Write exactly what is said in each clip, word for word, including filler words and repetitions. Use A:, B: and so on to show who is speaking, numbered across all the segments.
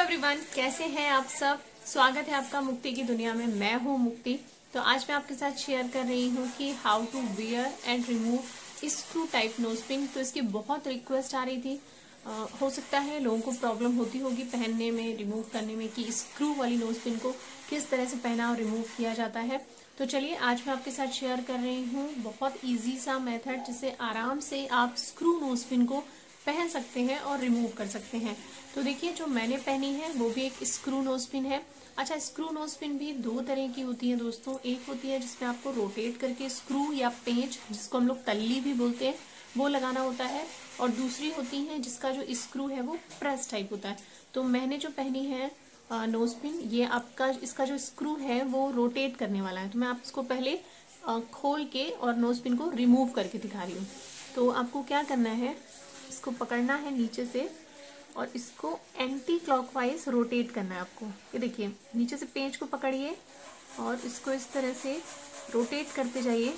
A: Everyone, कैसे हैं आप सब। स्वागत है आपका मुक्ति की दुनिया में। मैं हूं मुक्ति। तो आज मैं आपके साथ शेयर कर रही हूं कि how to wear and remove screw type nose pin. तो इसकी बहुत रिक्वेस्ट आ रही थी। आ, हो सकता है लोगों को प्रॉब्लम होती होगी पहनने में, रिमूव करने में, कि स्क्रू वाली नोज पिन को किस तरह से पहना और रिमूव किया जाता है। तो चलिए आज मैं आपके साथ शेयर कर रही हूँ बहुत ईजी सा मेथड, जिससे आराम से आप स्क्रू नोज पिन को पहन सकते हैं और रिमूव कर सकते हैं। तो देखिए, जो मैंने पहनी है वो भी एक स्क्रू नोज पिन है। अच्छा, स्क्रू नोज पिन भी दो तरह की होती है दोस्तों। एक होती है जिसमें आपको रोटेट करके स्क्रू या पेंच, जिसको हम लोग तल्ली भी बोलते हैं, वो लगाना होता है। और दूसरी होती है जिसका जो स्क्रू है वो प्रेस टाइप होता है। तो मैंने जो पहनी है नोज पिन, ये आपका इसका जो स्क्रू है वो रोटेट करने वाला है। तो मैं आपको पहले आ, खोल के और नोज पिन को रिमूव करके दिखा रही हूँ। तो आपको क्या करना है, इसको पकड़ना है नीचे से और इसको एंटी क्लॉकवाइज रोटेट करना है आपको। ये देखिए, नीचे से पेंच को पकड़िए और इसको इस तरह से रोटेट करते जाइए।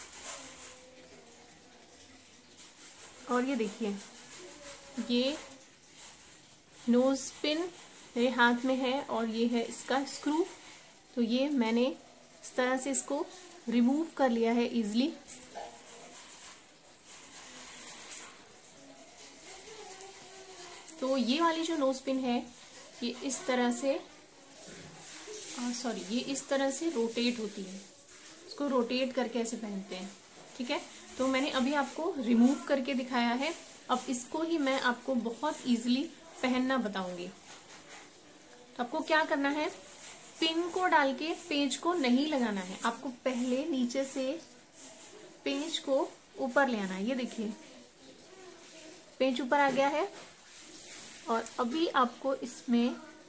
A: और ये देखिए, ये नोज पिन मेरे हाथ में है और ये है इसका स्क्रू। तो ये मैंने इस तरह से इसको रिमूव कर लिया है इजीली। तो ये वाली जो नोज पिन है ये इस तरह से सॉरी ये इस तरह से रोटेट होती है। इसको रोटेट करके ऐसे पहनते हैं, ठीक है। तो मैंने अभी आपको रिमूव करके दिखाया है। अब इसको ही मैं आपको बहुत इजीली पहनना बताऊंगी। तो आपको क्या करना है, पिन को डाल के पेंच को नहीं लगाना है। आपको पहले नीचे से पेंच को ऊपर ले आना है। ये देखिए, पेंच ऊपर आ गया है और अभी आपको इसमें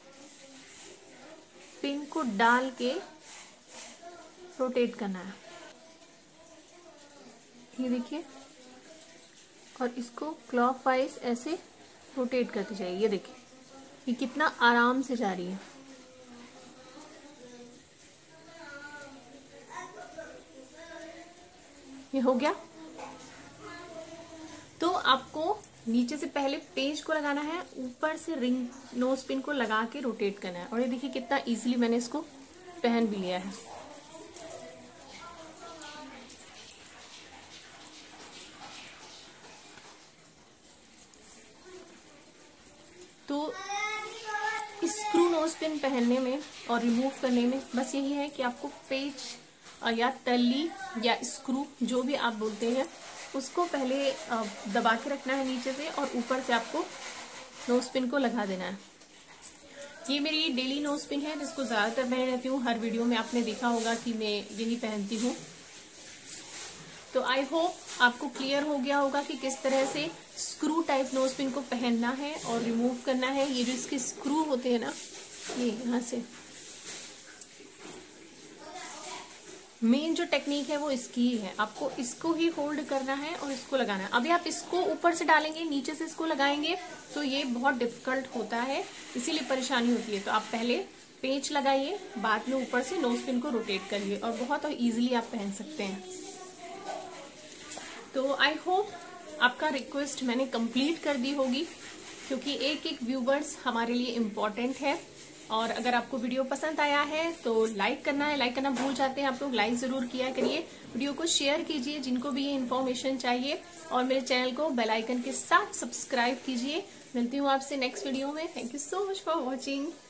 A: पिन को डाल के रोटेट करना है। ये देखिए, और इसको क्लॉकवाइज ऐसे रोटेट करते जाइए। ये देखिए, ये कितना आराम से जा रही है। ये हो गया। तो आपको नीचे से पहले पेंच को लगाना है, ऊपर से रिंग नोज पिन को लगा के रोटेट करना है। और ये देखिए कितना इजीली मैंने इसको पहन भी लिया है। तो स्क्रू नोज पिन पहनने में और रिमूव करने में बस यही है कि आपको पेंच या तल्ली या स्क्रू, जो भी आप बोलते हैं, उसको पहले दबा के रखना है नीचे से और ऊपर से आपको नोज पिन को लगा देना है। ये मेरी डेली नोज पिन है जिसको ज्यादातर पहन रहती हूँ। हर वीडियो में आपने देखा होगा कि मैं यही पहनती हूँ। तो आई होप आपको क्लियर हो गया होगा कि किस तरह से स्क्रू टाइप नोज पिन को पहनना है और रिमूव करना है। ये जो इसके स्क्रू होते हैं ना, ये यहाँ से मेन जो टेक्निक है वो इसकी ही है। आपको इसको ही होल्ड करना है और इसको लगाना है। अभी आप इसको ऊपर से डालेंगे, नीचे से इसको लगाएंगे तो ये बहुत डिफिकल्ट होता है, इसीलिए परेशानी होती है। तो आप पहले पेंच लगाइए, बाद में ऊपर से नोज पिन को रोटेट करिए और बहुत और इजीली आप पहन सकते हैं। तो आई होप आपका रिक्वेस्ट मैंने कंप्लीट कर दी होगी, क्योंकि एक एक व्यूवर्स हमारे लिए इम्पोर्टेंट है। और अगर आपको वीडियो पसंद आया है तो लाइक करना है, लाइक करना भूल जाते हैं आप लोग, लाइक जरूर किया करिए। वीडियो को शेयर कीजिए जिनको भी ये इन्फॉर्मेशन चाहिए, और मेरे चैनल को बेल आइकन के साथ सब्सक्राइब कीजिए। मिलती हूँ आपसे नेक्स्ट वीडियो में। Thank you so much for watching.